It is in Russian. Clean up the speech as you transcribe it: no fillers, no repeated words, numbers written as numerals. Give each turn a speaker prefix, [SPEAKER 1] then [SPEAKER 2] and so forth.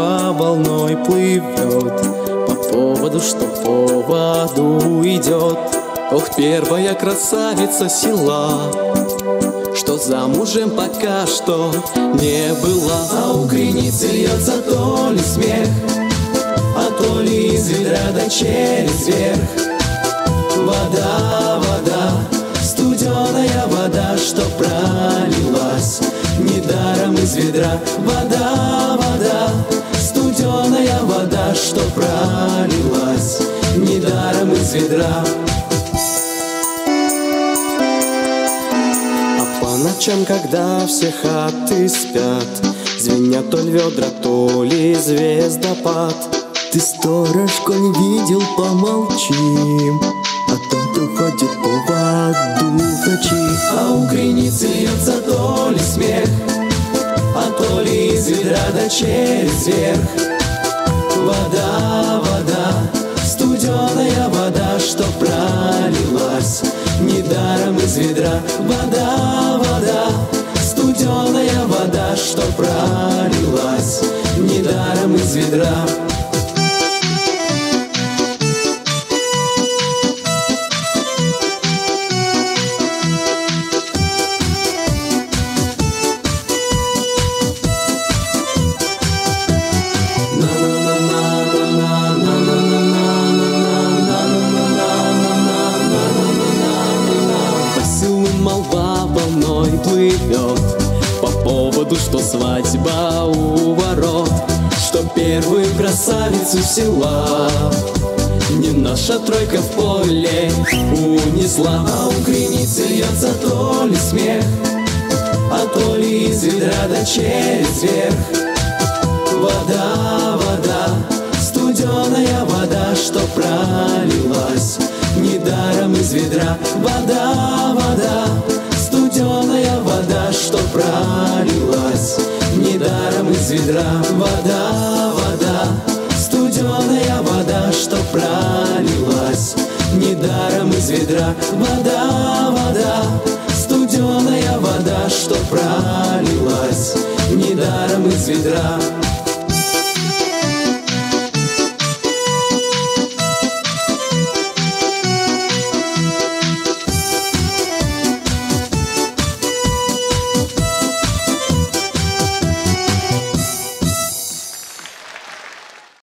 [SPEAKER 1] молва волной плывет по поводу, что по воду идет. Ох, первая красавица села, что замужем пока что не была. А у креницы льется то ли смех, а то ли из ведра да через верх. Вода, вода, студеная вода, что пролилась недаром из ведра. Вода, вода, студеная вода, что пролилась недаром из ведра. А по ночам, когда все хаты спят, звенят то ли ведра, то ли звездопад. Ты, сторож, коль видел, помолчи, а тот уходит по воду в ночи. А у креницы льется то ли смех, а то ли из ведра да через верх. Вода, вода, студеная вода, что пролилась недаром из ведра. Вода, вода, студеная вода, что пролилась недаром из ведра. Молва волной плывет по поводу, что свадьба у ворот, что первую красавицу села не наша тройка в поле унесла. А у креницы льется то ли смех, а то ли из ведра да через верх. Вода, вода, студеная вода, что пролилась недаром из ведра. Вода, вода, студеная вода, что пролилась недаром из ведра. Вода, вода, студеная вода, что пролилась недаром из ведра. Вода, вода, студеная вода, что пролилась недаром из ведра.